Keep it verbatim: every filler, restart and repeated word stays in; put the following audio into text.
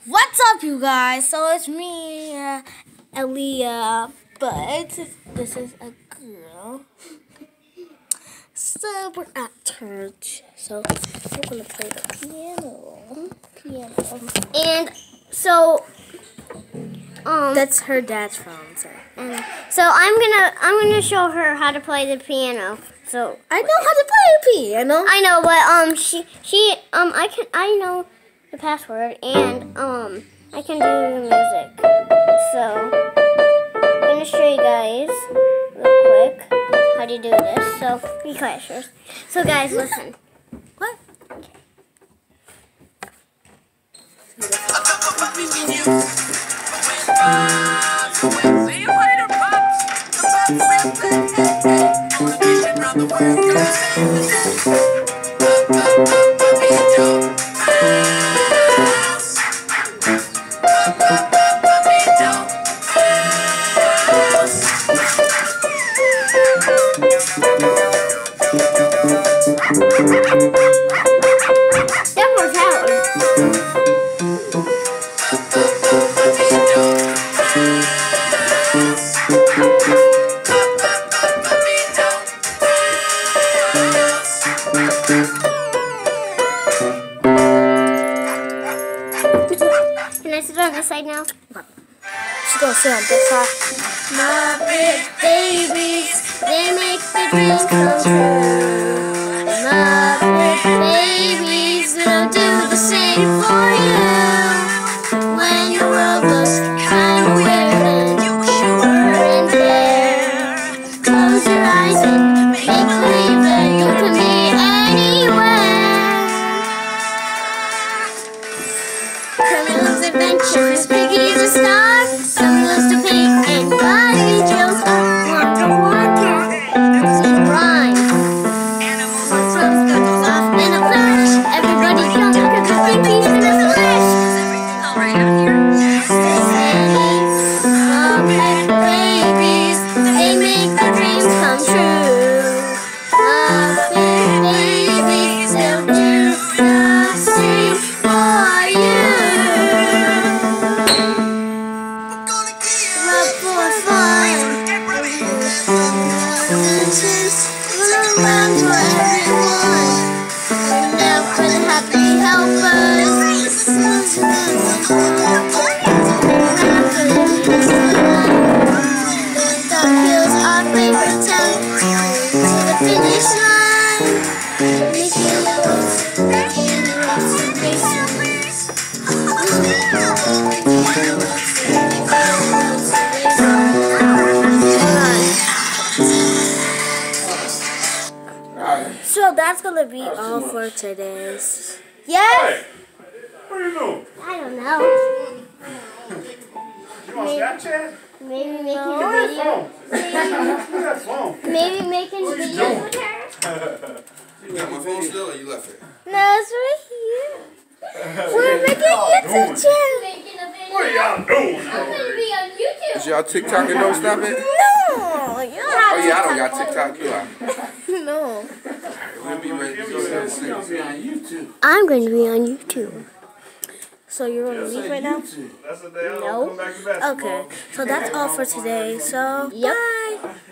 What's up, you guys? So it's me, uh, Aaliyah, but this is a girl. So we're at church. So we're gonna play the piano. Piano. And so, um, that's her dad's phone. So. And so I'm gonna I'm gonna show her how to play the piano. So I know how to play the piano. I know, but um, she she um I can I know the password and um I can do the music. So I'm gonna show you guys real quick how to do this. So be quiet first. So guys, listen. What? Can I sit on this side now? She's gonna sit on this side. My big babies, they make the dreams come true. My big babies, they'll do the same for you. When your world looks kind of weird and you wish you weren't there, close your eyes and make believe that you can be anywhere. Criminals, adventures, Piggy's a star. Some loves to paint and body drills are underwater. Some rhyme. One from goes off in a flash. Everybody jump because the big piece in a flash. Is everything alright out here? My big babies, they make the dreams come true. My big babies, they'll do the same for you. Around for everyone. Now for the happy helpers. Dog Hill's our favorite town. To the finish line. Mickey Mouse, Mickey and the Roots So that's gonna be all for today's. Yes? What are you doing? I don't know. You on Snapchat? Maybe making Who a video. Who got phone? Maybe making What are you videos doing? with her. You got my phone still or you left it? No, it's right here. We're making a YouTube channel. Making a video. What are y'all doing? I'm gonna be on YouTube. Is y'all TikTok and don't stop it? No, you don't have Oh yeah, I don't got TikTok, do I? to. No. We'll be ready to go there soon. I'm going to be on YouTube. So you're gonna leave right now? That's the day I No. come back to basketball. Okay. So that's all for today. So Yep. bye.